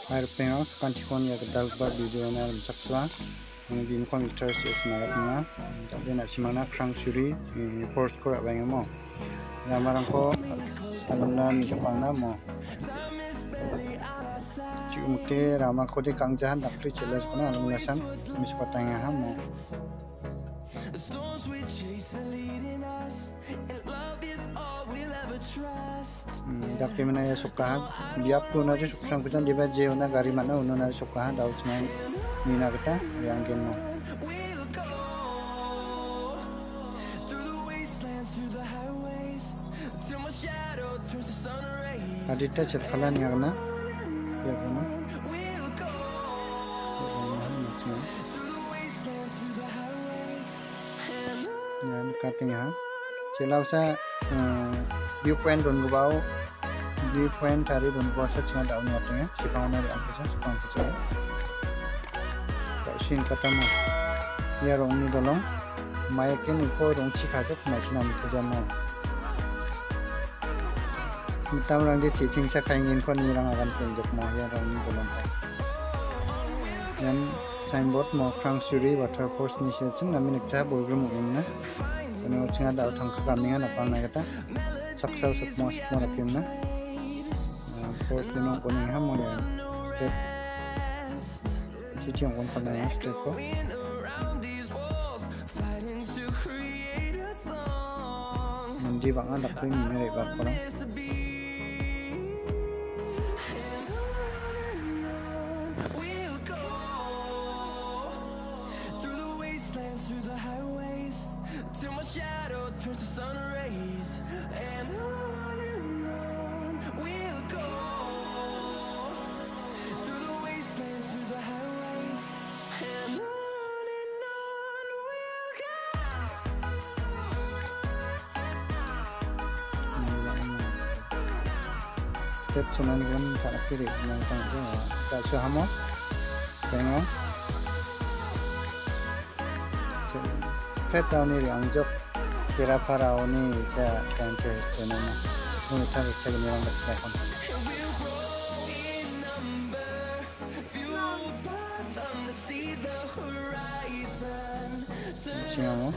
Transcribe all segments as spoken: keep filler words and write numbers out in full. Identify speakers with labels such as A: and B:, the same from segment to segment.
A: air pengo kantikon ya kedal bar video na rumchakswa bim computer sis maratna jadi nak simana Krang Shuri force ko abang mo ramarang ko alumna mi japana mo Cumte rama ko de kangjahan dakri chelas kona alumna san mi sepatanya ha mo Dakti mana ya suka biap tu nari suksang kusan di baju na gari mana unu nari suka daud semai mina kita yang kena. Adita chat kalan yang kena, ya kena. Ya katanya, celau sa viewpoint don gubau viewpoint tari don gubau sa cuma daun ngatnya sipang nari angkasa sipang kecil kau sin kata mo ya rong ni dolong mayakin iko rong cikajok masih nami kerja mo mitam orang dia cicing sa kaingin ko ni orang akan penjok mo ya rong ni dolong dan signboard mo Krang Shuri water force ni sih nami nekca boleh mo ini Ano cuma dapat tangkap kami kan apa nak kata saksau semua semua rakyat na force lima kuning ham boleh step cici yang kon na step ko nanti bangan dapat ini lebar korang
B: Shadow turns to sun rays, and on and on we'll go through the wastelands, through the highways, and on and on we'll go.
A: Step cuman kan tak kiri, yang tangga tak sahamo, tengok. Kereta ni yang jok kira para oni ja cantik jenuh na, ini tarik cakap ni orang bertelefon. Siapa mo?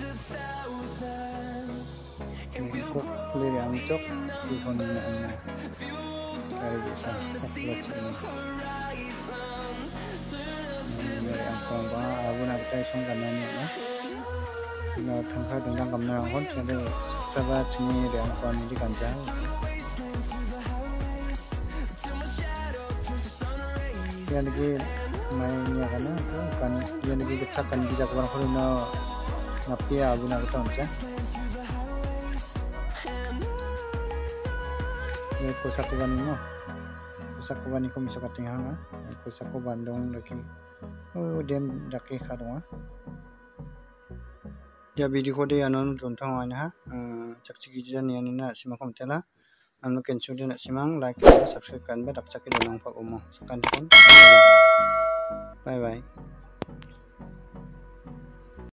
A: Kok kulit yang jok di koni ni anda, kari bisa sakit cakap ni. Ini yang kau abu nak tay song kanan ni na. Nó thằng khai từng đang cầm nào hốt cho đây sa ba chumi để ăn con đi cắn cháo yang lagi mainnya karena kan yang lagi kecakan di jagoan kalau na napi abu nak tahu je ini kosakuban ni mo kosakuban ni ko bisa katinghan ha kosakuban dong lagi oh dem daki kadong ha Ya video kode anon tuntang wana ha cak ciki jan yani na simak komtela anu ken sudah nak simang like subscribe kan ba dak cak donang pak umum sekan kon bye bye